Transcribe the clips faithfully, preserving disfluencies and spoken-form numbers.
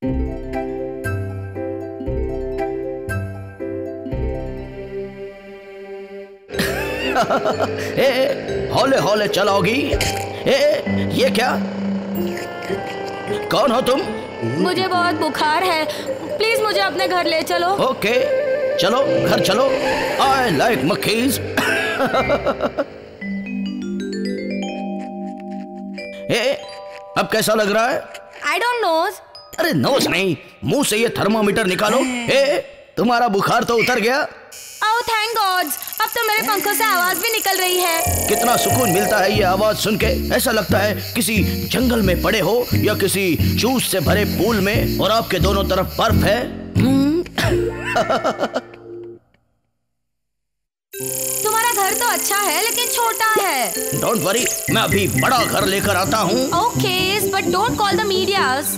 ए, हौले हौले चलाओगी? ए, ये क्या? कौन हो तुम? मुझे बहुत बुखार है, प्लीज मुझे अपने घर ले चलो। ओके, चलो घर चलो। I like मक्खीज। ए, अब कैसा लग रहा है? I don't nose. अरे नोज नहीं, मुंह से ये थर्मामीटर निकालो। ए, तुम्हारा बुखार तो उतर गया। ओह थैंक गॉड, अब तो मेरे पंखों से आवाज भी निकल रही है। कितना सुकून मिलता है ये आवाज सुन के। ऐसा लगता है किसी जंगल में पड़े हो या किसी जूस से भरे पूल में और आपके दोनों तरफ बर्फ है। तुम्हारा घर तो अच्छा है लेकिन छोटा है। डोंट वरी, मैं अभी बड़ा घर लेकर आता हूँ। Okay, but don't call the medias.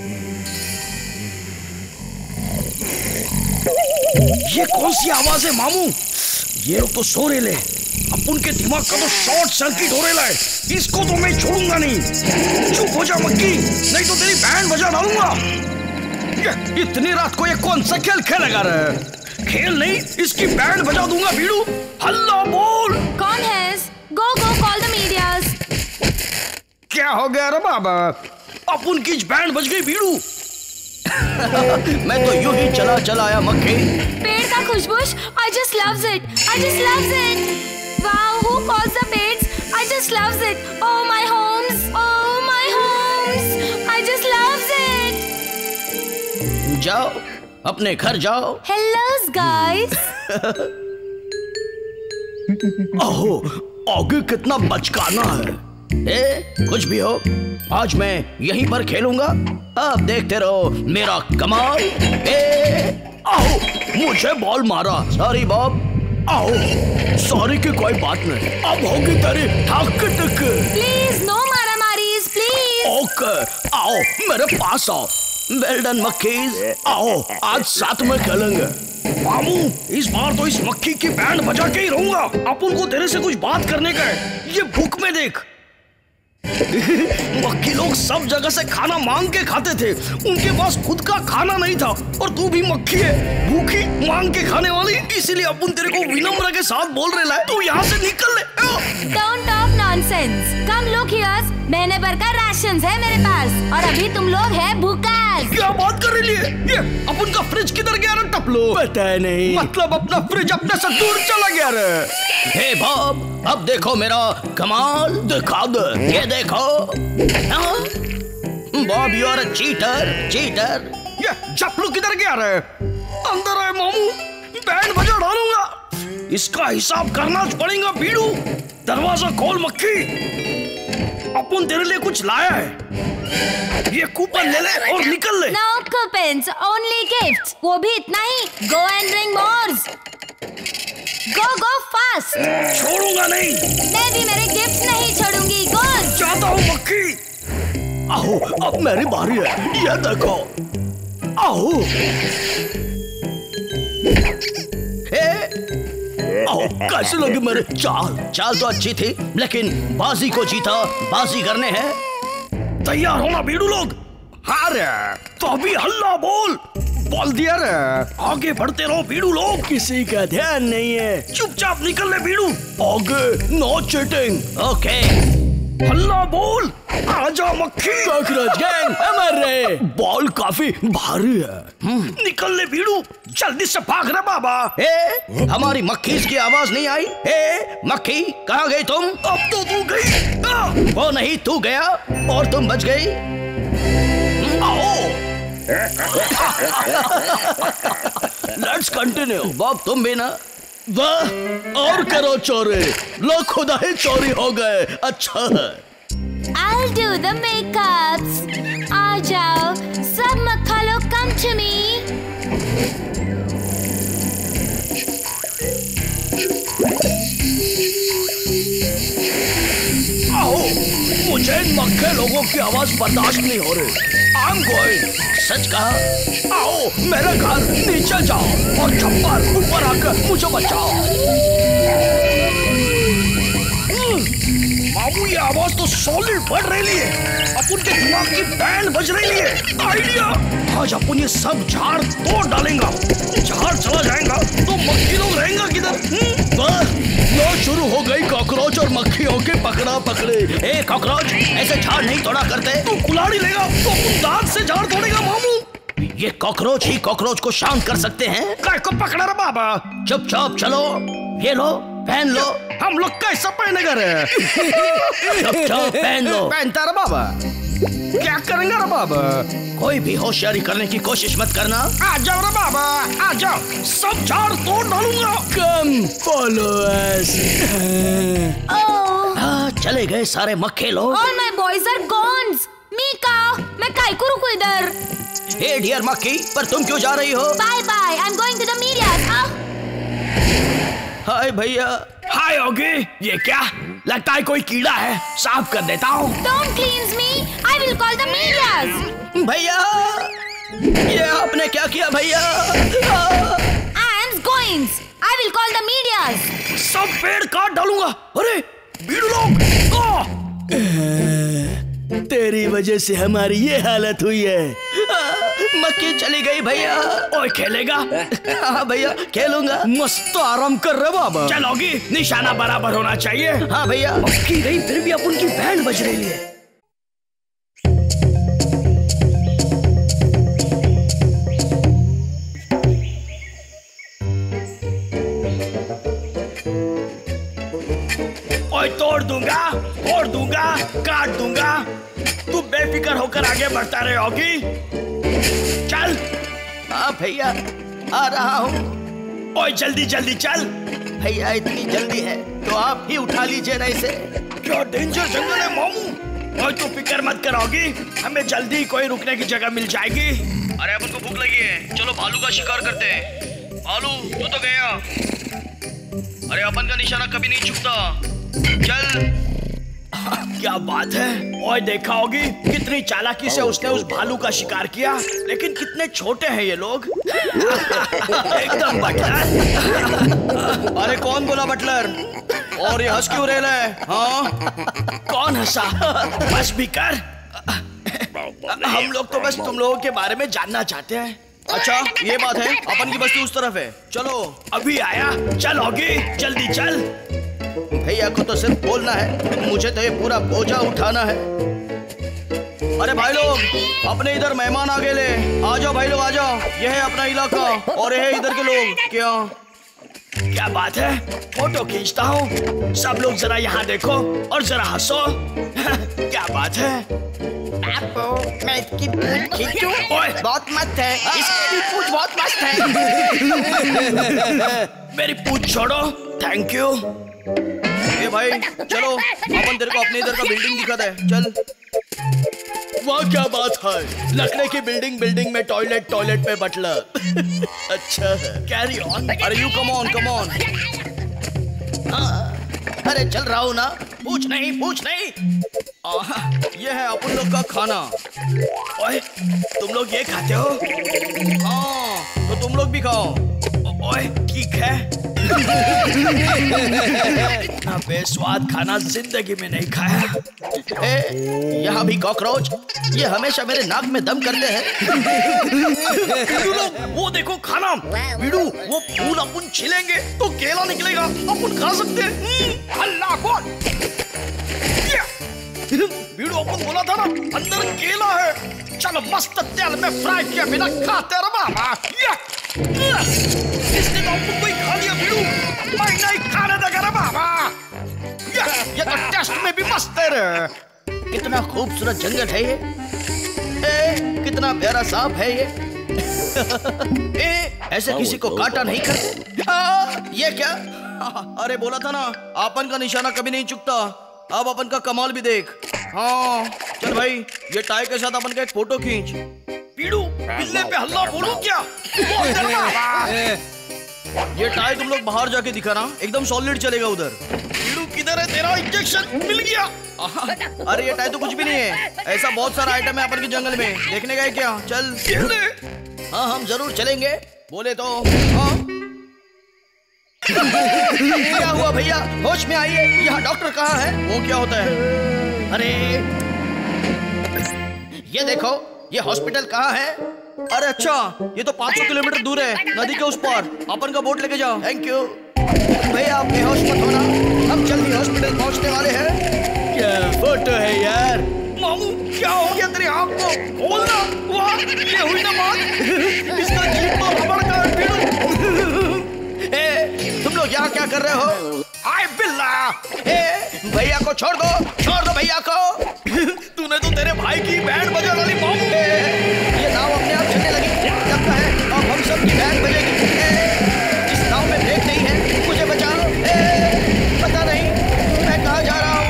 ये कौन सी आवाज है मामू? ये लोग तो सो रहे। अब उनके दिमाग का तो शॉर्ट सर्किट हो रहा है। इसको तो मैं छोड़ूंगा नहीं। चुप हो जा मक्की, नहीं तो तेरी बैंड बजा डालूंगा। ये इतनी रात को ये कौन सा खेल खेलेगा रे? खेल नहीं, इसकी बैंड बजा दूंगा। बीड़ू हल्ला बोल। कौन है? Go go call the medias. क्या हो गया रे बाबा? अब उनकी बैंड बज गई बीड़ू। मैं तो यूं ही चला चला आया मक्खी। पेड़ का खुशबूश, I just loves it. I just loves it. Wow, who calls the birds? I just loves it. Oh my homes, oh my homes. I just loves it. जाओ, अपने घर जाओ। Hello guys. ओहो, आगे कितना बचकाना है। ए, कुछ भी हो, आज मैं यहीं पर खेलूंगा। अब देखते रहो मेरा कमाल। ए, आओ, मुझे बॉल मारा। Sorry Bob. आओ, सॉरी की कोई बात नहीं। अब होगी तेरी ठाक टिक। प्लीज नो मारामारीज प्लीज। ओके, आओ मेरे पास आओ। वेल डन मक्खीज। आओ, आज साथ में खेलेंगे। मामू, इस बार तो इस मक्खी की बैंड बजा के ही रहूंगा। अपन को तेरे से कुछ बात करने का है। ये भूख में देख। मक्खी लोग सब जगह से खाना मांग के खाते थे। उनके पास खुद का खाना नहीं था। और तू भी मक्खी है, भूखी, मांग के खाने वाली। इसीलिए अपन तेरे को विनम्र के साथ बोल रहे हैं, तू यहाँ से निकल ले। Don't talk nonsense. Come look here. महीने भर का राशंस है मेरे पास और अभी तुम लोग हैं भूखास। क्या बात कर रही है? ये अपन का फ्रिज किधर गया रे टपलो? पता नहीं। मतलब अपना फ्रिज अपने से दूर चला गया रे। हे बॉब, अब देखो मेरा कमाल दिखा दे। ये देखो। Bob you are a cheater, cheater. ये चपलू किधर गया रे? अंदर है मामू, बैंड बजा डालूंगा। इसका हिसाब करना पड़ेगा बीड़ू। दरवाजा खोल मक्खी, अपन तेरे लिए कुछ लाया है। ये कूपन ले ले और निकल ले। No coupons, only gifts. वो भी इतना ही। Go and bring more. Go go fast. छोड़ूंगा नहीं। मैं भी मेरे गिफ्ट्स नहीं छोड़ूंगी। Go. जाता हूँ मक्खी। आओ, अब मेरी बारी है। ये देखो। आओ। आओ, कैसे लगी मेरे चाल? चाल तो अच्छी थी, लेकिन बाजी को जीता बाजी करने हैं। तैयार होना बीड़ू लोग। हाँ रे, तो अभी हल्ला बोल। बोल दिया रे। आगे बढ़ते रहो बीड़ू लोग। किसी का ध्यान नहीं है। चुपचाप निकल ले बीड़ू। आगे नो चीटिंग। ओके, हल्ला बोल। आजा मक्खी। कॉकरोच गैंग हमारे। बॉल काफी भारी है। निकल ले बीड़ू, जल्दी से भाग रे बाबा। ए, हमारी मक्खी की आवाज नहीं आई। ए, मक्खी कहाँ गई तुम? अब तो तू गई। आ, वो नहीं, तू गया और तुम बच गई। आओ। Let's continue. बॉब तुम भी ना। वाह, और करो चोरी। लोग खुदा ही चोरी हो गए। अच्छा है। I'll do the makeups. आ जाओ, सब मक्खा लोग come to me. आओ, मुझे इन मक्खे लोगों की आवाज बर्दाश्त नहीं हो रही। I'm going. सच कहा। आओ मेरे घर, नीचे जाओ और छप्पर ऊपर आकर मुझे बचाओ। मामू, ये आवाज तो सॉलिड बढ़ रही है, अपन के दिमाग की बैंड बज रही है। आइडिया, आज अपन ये सब झाड़ तोड़ डालेंगा। झाड़ चला जाएगा तो मक्खी लोग रहेंगे किधर? बस लो शुरू हो गई कॉकरोच और मक्खियों के पकड़ा पकड़े। ए कॉकरोच, ऐसे झाड़ नहीं तोड़ा करते। तू कुल्हाड़ी लेगा तो अपन दांत से झाड़ तोड़ेगा मामू। ये कॉकरोच ही कॉकरोच को शांत कर सकते हैं। काय को पकड़ा रे बाबा। चुपचाप चलो, ये लो पहन लो। हम लोग कैसा पहनेगा रे? चुपचाप पहन लो। पहनता रे बाबा। क्या करेंगे रे बाबा? कोई भी होशियारी करने की कोशिश मत करना। आ जाओ रे बाबा, आ जाओ, सब झाड़ तोड़ डालूंगा। Come followers. हाँ, चले गए सारे मक्खे लोग। All my boys are gone. Mika, मैं काय को रुकूं इधर? हे डियर मक्खी, पर तुम क्यों जा रही हो? Bye bye, I'm going to the Mirias. Ah. हाय भैया। हाय ओगी, ये क्या? लगता है कोई कीड़ा है, साफ कर देता हूँ। Don't cleanse me, I will call the Mirias. भैया, ये आपने क्या किया भैया? I am going. I will call the Mirias. सब पेड़ काट डालूंगा। अरे बीड़ू लोग, तेरी वजह से हमारी ये हालत हुई है। मक्खी चली गई भैया। ओए खेलेगा? हाँ भैया खेलूंगा। मस्त आराम कर रहे बाबा। चलोगी, निशाना बराबर होना चाहिए। हाँ भैया। मक्खी गई फिर भी अपन की बैंड बज रही है। ओए तोड़ दूंगा, तोड़ दूंगा, काट दूंगा। तू बेफिक्र होकर आगे बढ़ता रहे होगी। चल। हाँ भैया, आ रहा हूँ। ओए जल्दी जल्दी चल। भैया इतनी जल्दी है तो आप ही उठा लीजिए ना इसे। क्या डेंजर जंगल है मामू। ओए तू फिक्र मत करोगी, हमें जल्दी कोई रुकने की जगह मिल जाएगी। अरे अपन को भूख लगी है, चलो भालू का शिकार करते हैं। भालू तू तो गया। अरे अपन का निशाना कभी नहीं चूकता। चल। क्या बात है। ओए देखा होगी कितनी चालाकी से उसने उस भालू का शिकार किया, लेकिन कितने छोटे हैं ये लोग। एकदम बटलर। अरे कौन बोला बटलर? और ये हंस क्यों रहे है? हाँ कौन हंसा? बस भी कर। हम लोग तो बस तुम लोगों के बारे में जानना चाहते हैं। अच्छा ये बात है, अपन की बस्ती उस तरफ है। चलो अभी आया। चल होगी, जल्दी चल। भैया को तो सिर्फ बोलना है, मुझे तो ये पूरा बोझा उठाना है। अरे भाई लोग, अपने इधर मेहमान आ गए ले। आ जाओ भाई लोग, आ जाओ। ये है अपना इलाका और ये है इधर के लोग। क्या क्या बात है? फोटो खींचता हूँ। सब लोग जरा यहाँ देखो और जरा हंसो। क्या बात है? आपको मैं इसकी पूंछ खींचूं? ओए बहुत मस्त है, इसकी पूंछ बहुत मस्त है। मेरी पूंछ छोड़ो। Thank you. ए भाई चलो, अपन तेरे को अपने इधर का बिल्डिंग दिखाता है। चल। वाह क्या बात है, लकड़े की बिल्डिंग, बिल्डिंग में टॉयलेट, टॉयलेट में बटलर। अच्छा है, कैरी ऑन। अरे you come on come on. अरे चल रहा हूँ ना, पूछ नहीं पूछ नहीं। ये है अपन लोग का खाना। ओए तुम लोग ये खाते हो? हाँ तो तुम लोग भी खाओ। ओए ठीक है। इतना बेस्वाद खाना जिंदगी में नहीं खाया। ए, यहाँ भी कॉकरोच, ये हमेशा मेरे नाक में दम करते हैं। वो देखो खाना। बीड़ू वो फूल अपन छिलेंगे तो केला निकलेगा, अपन खा सकते हैं। अल्लाह बोल। बीड़ू अपन बोला था ना अंदर केला है। चलो मस्त तेल में फ्राई किया बिना खाते रहो बाबा। इसने तो अपन को ही खा लिया बीड़ू, मैं नहीं खाने देगा रे बाबा। ये तो टेस्ट में भी मस्त है रे। कितना खूबसूरत जंगल है ये। ए, कितना प्यारा सांप है ये। ए, ऐसे किसी को काटा नहीं करते। हाँ, ये क्या? अरे बोला था ना अपन का निशाना कभी नहीं चुकता। अब अपन का कमाल भी देख। हाँ चल भाई, ये टाई के साथ अपन का एक फोटो खींच। पीड़ू बिल्ले पे हल्ला बोलूं क्या? ये टाई तुम लोग बाहर जाके दिखाना, एकदम सॉलिड चलेगा उधर। पीड़ू किधर है तेरा इंजेक्शन? मिल गया। अरे ये टाई तो कुछ भी नहीं है, ऐसा बहुत सारा आइटम है अपन के जंगल में, देखने गए क्या? चल। हाँ हम जरूर चलेंगे, बोले तो। हाँ क्या हुआ भैया, होश में आइए। यहाँ डॉक्टर कहाँ है? वो क्या होता है? अरे ये देखो, ये हॉस्पिटल कहाँ है? अरे अच्छा, ये तो पाँच सौ किलोमीटर दूर है, नदी के उस पार। अपन का बोट लेके जाओ। थैंक यू भैया, आप बेहोश मत होना, हम जल्दी हॉस्पिटल पहुंचने वाले हैं। क्या फोटो है यार। मामू क्या हो गया तेरी आँख को? खोलना। वाह, ये हुई ना बात। इसका जीप तो रबड़ का है। ए, तुम लोग यहाँ क्या कर रहे हो? हाय बिल्ला। ए, भैया को छोड़ दो, छोड़ दो भैया को। तूने तो तेरे भाई की बैंड बजा डाली मामू। ये नाव अपने आप चलने लगी, लगता है अब हम सब की बैंड बजेगी। इस नाव में ब्रेक नहीं है, मुझे बचाओ। ए, पता नहीं मैं कहाँ जा रहा हूँ।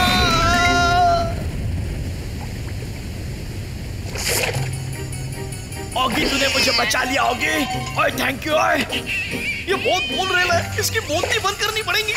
ऑगी, तूने मुझे बचा लिया ऑगी। ओए थैंक यू। ओए ये बहुत बोल रहे हैं, इसकी बोलती बंद करनी पड़ेगी।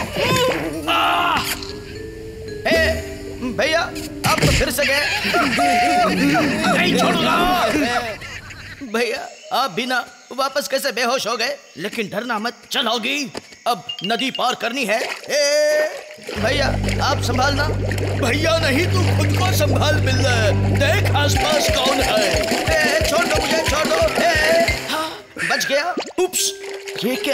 ए, भैया आप तो फिर से गए। नहीं छोड़ूंगा। भैया आप बिना वापस कैसे बेहोश हो गए? लेकिन डरना मत, चल होगी, अब नदी पार करनी है। ए, भैया आप संभालना। भैया नहीं, तू खुद को संभाल बिल्ला। देख आसपास कौन है। ए, छोड़ दो मुझे, छोड़ दो। ए, हाँ, बच गया। उप्स, ये क्या?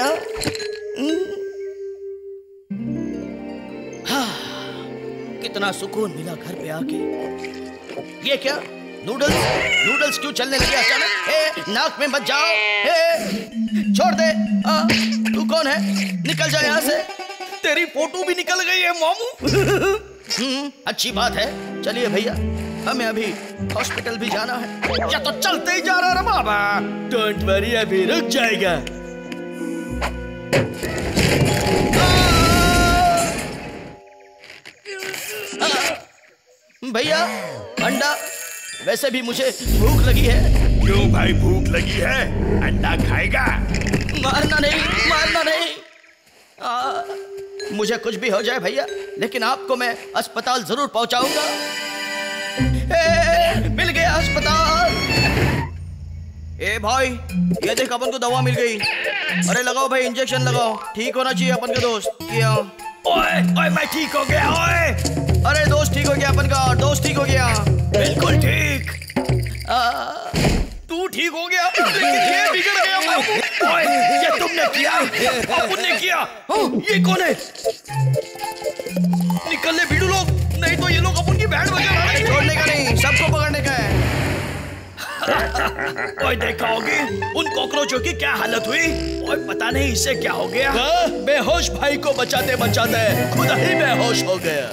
हाँ, कितना सुकून मिला घर पे आके। ये क्या? नूडल्स नूडल्स क्यों चलने लगे अचानक? ए, नाक में मत जाओ। ए, छोड़ दे। आ, तू कौन है? निकल जा यहाँ से। तेरी फोटो भी निकल गई है मामू। हम्म, अच्छी बात है। चलिए भैया, हमें अभी हॉस्पिटल भी जाना है। या तो चलते ही जा रहा है बाबा। डोंट वरी, अभी रुक जाएगा। भैया अंडा, वैसे भी मुझे भूख लगी है। क्यों भाई, भूख लगी है? अंडा खाएगा? मारना नहीं, मारना नहीं। आ, मुझे कुछ भी हो जाए भैया, लेकिन आपको मैं अस्पताल जरूर पहुंचाऊंगा। ए, मिल गया अस्पताल। ए भाई, ये देख अपन को दवा मिल गई। अरे लगाओ भाई, इंजेक्शन लगाओ, ठीक होना चाहिए अपन का दोस्त। क्या? ओए ओए, मैं ठीक हो गया। ओए अरे दोस्त ठीक हो गया अपन का, दोस्त ठीक हो गया। बिल्कुल ठीक। आ, तू ठीक हो गया, लेकिन ये बिगड़ गया मामू। ओए ये तुमने किया, अपन ने किया। ये कौन है? निकल ले बीड़ू लोग, नहीं तो ये लोग अपन की बैंड बजा रहे हैं। छोड़ने का नहीं, सबको पकड़ने का है। ओए देखा होगी उन कॉकरोचों की क्या हालत हुई। ओए पता नहीं इसे क्या हो गया। बेहोश भाई को बचाते बचाते खुद ही बेहोश हो गया।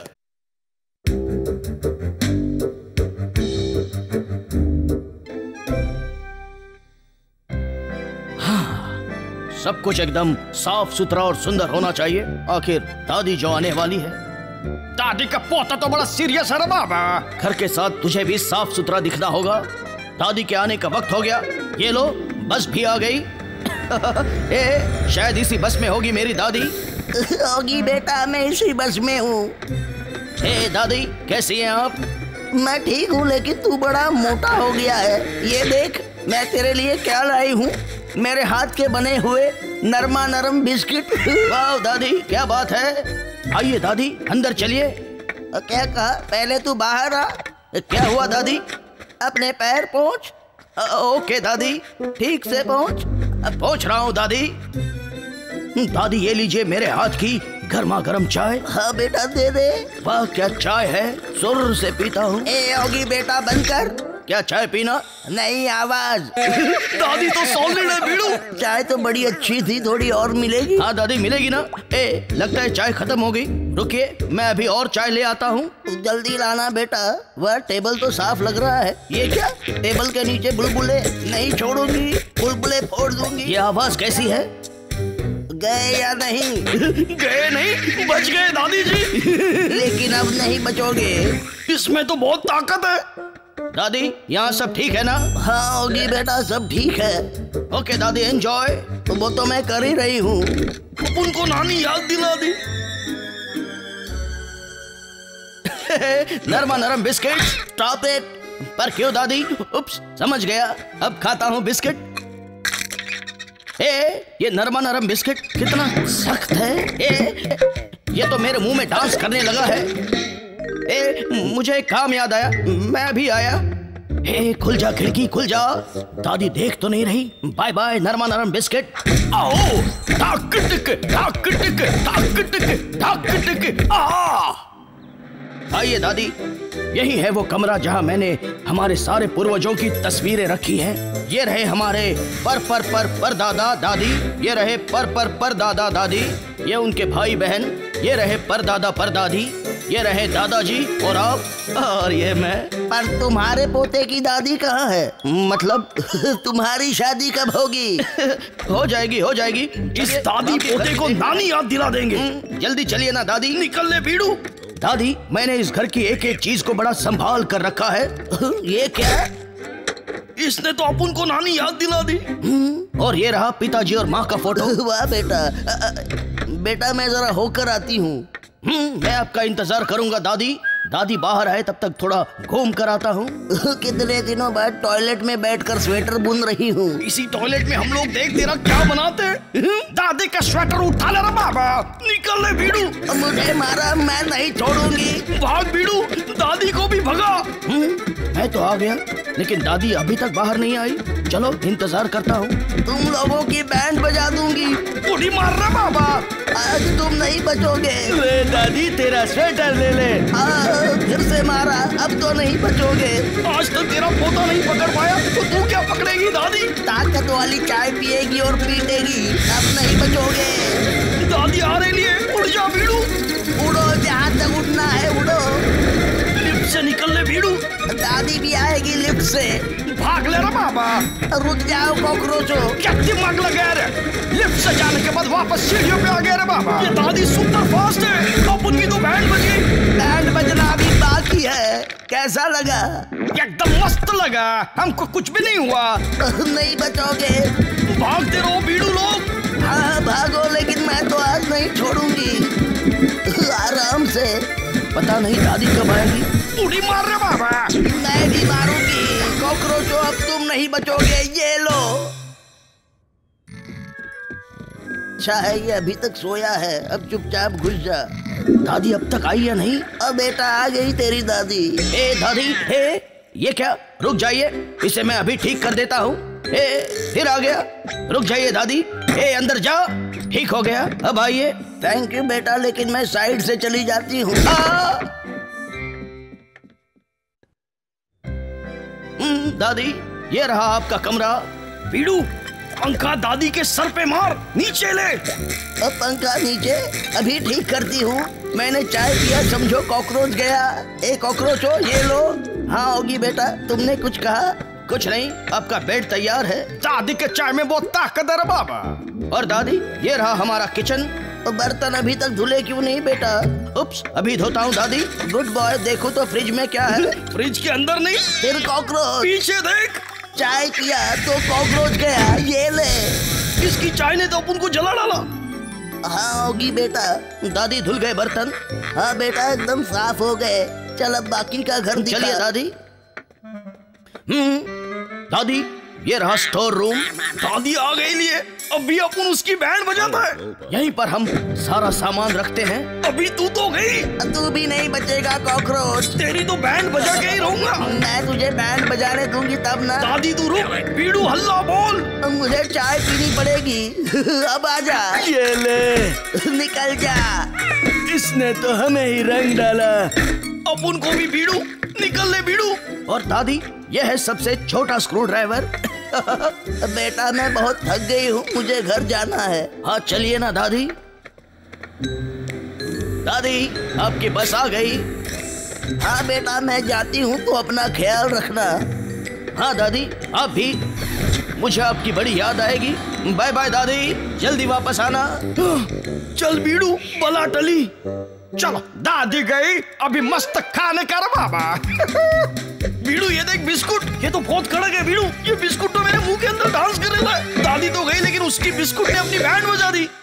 सब कुछ एकदम साफ सुथरा और सुंदर होना चाहिए। आखिर दादी जो आने वाली है। दादी का पोता तो बड़ा सीरियस है बाबा। घर के साथ तुझे भी साफ सुथरा दिखना होगा। दादी के आने का वक्त हो गया। ये लो, बस भी आ गई। ए, शायद इसी बस में होगी मेरी दादी। होगी बेटा, मैं इसी बस में हूँ। ए दादी, कैसी हैं आप? मैं ठीक हूँ, लेकिन तू बड़ा मोटा हो गया है। ये देख, मैं तेरे लिए क्या लाई हूँ। मेरे हाथ के बने हुए नरमा नरम बिस्किट। वाह दादी, क्या बात है। आइए दादी, अंदर चलिए। क्या कहा? पहले तू बाहर आ। क्या हुआ दादी? अपने पैर पहुँच। ओके दादी, ठीक से पहुँच। पहुँच रहा हूँ दादी। दादी ये लीजिए मेरे हाथ की गर्मा गर्म चाय। हाँ बेटा, दे दे। वाह क्या चाय है, सुर से पीता हूँ। ए होगी बेटा, बंद कर। क्या चाय पीना? नहीं, आवाज। दादी तो सॉलिड है बीड़ू। चाय तो बड़ी अच्छी थी, थोड़ी और मिलेगी? हाँ दादी मिलेगी ना। ए, लगता है चाय खत्म हो गई। रुकिए, मैं अभी और चाय ले आता हूँ। जल्दी लाना बेटा। वह टेबल तो साफ लग रहा है। ये क्या? टेबल के नीचे बुलबुले। नहीं छोड़ूंगी, बुलबुले फोड़ दूंगी। ये आवाज कैसी है? गए या नहीं? गए नहीं, बच गए दादी जी। लेकिन अब नहीं बचोगे। इसमें तो बहुत ताकत है। दादी यहाँ सब ठीक है ना? हाँ होगी बेटा, सब ठीक है। ओके दादी, एंजॉय। तो वो तो मैं कर ही रही हूँ। उनको नानी याद दिला दी। नरमा नरम बिस्किट। Stop it. पर क्यों दादी? उप्स, समझ गया, अब खाता हूँ बिस्किट। ए, ये नरमा नरम बिस्किट कितना सख्त है। ए, ये तो मेरे मुंह में डांस करने लगा है। ए, मुझे एक काम याद आया, मैं भी आया। ए, खुल जा खिड़की, खुल जा। दादी देख तो नहीं रही? बाय बाय नरमा नरम बिस्किट। आओ, ढक टिक, ढक टिक, ढक टिक, ढक टिक। आ आइए दादी, यही है वो कमरा जहां मैंने हमारे सारे पूर्वजों की तस्वीरें रखी हैं। ये रहे हमारे पर पर पर पर दादा दादी, ये रहे पर पर पर दादा दादी, ये उनके भाई बहन, ये रहे पर दादा पर दादी, ये रहे दादाजी और आप, और ये मैं। पर तुम्हारे पोते की दादी कहाँ है? मतलब तुम्हारी शादी कब होगी? हो जाएगी हो जाएगी। इस दादी पोते को नानी याद दिला देंगे। जल्दी चलिए ना दादी। निकल ले बीड़ू। दादी, मैंने इस घर की एक एक चीज को बड़ा संभाल कर रखा है। ये क्या? इसने तो अपन को नानी याद दिला दी। और ये रहा पिताजी और माँ का फोटो। वाह बेटा। बेटा मैं जरा होकर आती हूँ। मैं आपका इंतजार करूंगा दादी। दादी बाहर आए तब तक थोड़ा घूम कर आता हूँ। कितने दिनों बाद टॉयलेट में बैठकर स्वेटर बुन रही हूँ। इसी टॉयलेट में हम लोग देख तेरा क्या बनाते हैं। दादी का स्वेटर उठा ले रहा बाबा। निकल ले बीड़ू। मुझे मारा, मैं नहीं छोड़ूंगी। भाग बीड़ू, दादी को भी भगा। मैं तो आ गया, लेकिन दादी अभी तक बाहर नहीं आई। चलो इंतजार करता हूँ। तुम लोगों की बैंड बजा दूंगी। उड़ी मार रहा बाबा। आज तुम नहीं बचोगे। ले दादी, तेरा स्वेटर ले ले। आ, फिर से मारा, अब तो नहीं बचोगे। आज तक तेरा पोता नहीं पकड़ पाया तो तू क्या पकड़ेगी दादी? ताकत वाली चाय पिएगी और पीटेगी, अब नहीं बचोगे। दादी आ रही है, उड़ जा बीड़ू। उड़ो, जहाँ तक उड़ना है उड़ो। लिफ्ट से निकल ले बीड़ू। दादी भी आएगी लिफ्ट से। भाग ले रहा बाबा। रुक जाओ कॉकरोचो। क्या दिमाग लगा रे? लिफ्ट से जाने के बाद वापस सीढ़ियों पे आ गया रे बाबा। ये दादी सुपर फास्ट है। अब उनकी तो बैंड बजी। बैंड बजना अभी बाकी है। कैसा लगा? एकदम मस्त लगा। हमको कुछ भी नहीं हुआ। नहीं बचोगे। भागते रहो बीड़ू लोग। हाँ भागो, लेकिन मैं तो आज नहीं छोड़ूंगी। आराम से। पता नहीं दादी कब आएगी। उड़ी मार रहे बाबा। मैं भी मारूंगी। कॉकरोचो, अब तुम नहीं बचोगे। ये लो। अच्छा है ये अभी तक सोया है, अब चुपचाप घुस जा। दादी अब तक आई या नहीं? अब बेटा आ गई तेरी दादी। ए दादी, ए ये क्या? रुक जाइए, इसे मैं अभी ठीक कर देता हूँ। ए फिर आ गया। रुक जाइए दादी। ए अंदर जाओ। ठीक हो गया, अब आइए। थैंक यू बेटा, लेकिन मैं साइड से चली जाती हूँ। दादी, ये रहा आपका कमरा। बीड़ू, पंखा दादी के सर पे मार, नीचे ले। अब पंखा नीचे, अभी ठीक करती हूँ। मैंने चाय पिया, समझो कॉकरोच गया। ए कॉकरोच हो, ये लो। हाँ होगी बेटा, तुमने कुछ कहा? कुछ नहीं, आपका बेड तैयार है। दादी के चाय में बहुत ताकत है बाबा। और दादी, ये रहा हमारा किचन। बर्तन अभी तक धुले क्यों नहीं बेटा? उप्स, अभी धोता हूँ दादी। Good boy. देखो तो फ्रिज में क्या है। फ्रिज के अंदर नहीं, फिर कॉकरोच। पीछे देख। चाय पिया तो कॉकरोच गया, ये ले। इसकी चाय ने तो अपन को जला डाला। हाँ होगी बेटा। दादी, धुल गए बर्तन? हाँ बेटा, एकदम साफ हो गए। चल अब बाकी का घर दिखा। चलिए दादी। हम्म दादी, ये रहा स्टोर रूम। दादी आ गई लिए, अभी अपन उसकी बैंड बजाता है। यहीं पर हम सारा सामान रखते हैं। अभी तू तो गई। तू भी नहीं बचेगा कॉकरोच। तेरी तो बैंड बजा के ही रहूंगा। मैं तुझे बैंड बजाने दूंगी तब ना। दादी तू रुक, बीड़ू हल्ला बोल। मुझे चाय पीनी पड़ेगी। अब आजा। ये ले। निकल जा। इसने तो हमें ही रंग डाला। अपन को भी बीड़ू। निकल ले बीड़ू। और दादी, यह है सबसे छोटा स्क्रू ड्राइवर। बेटा मैं बहुत थक गई हूँ, मुझे घर जाना है। हाँ चलिए ना दादी। दादी, आपकी बस आ गई। हाँ बेटा मैं जाती हूँ, तो अपना ख्याल रखना। हाँ दादी, आप भी। मुझे आपकी बड़ी याद आएगी। बाय बाय दादी, जल्दी वापस आना। चल बीड़ू, बला टली। चलो, दादी गई, अभी मस्त खाने का बाबा। बीड़ू ये देख बिस्कुट, ये तो बहुत कड़क है बीड़ू। ये बिस्कुट तो मेरे मुंह के अंदर डांस कर रहा है। दादी तो गई, लेकिन उसकी बिस्कुट ने अपनी बैंड बजा दी।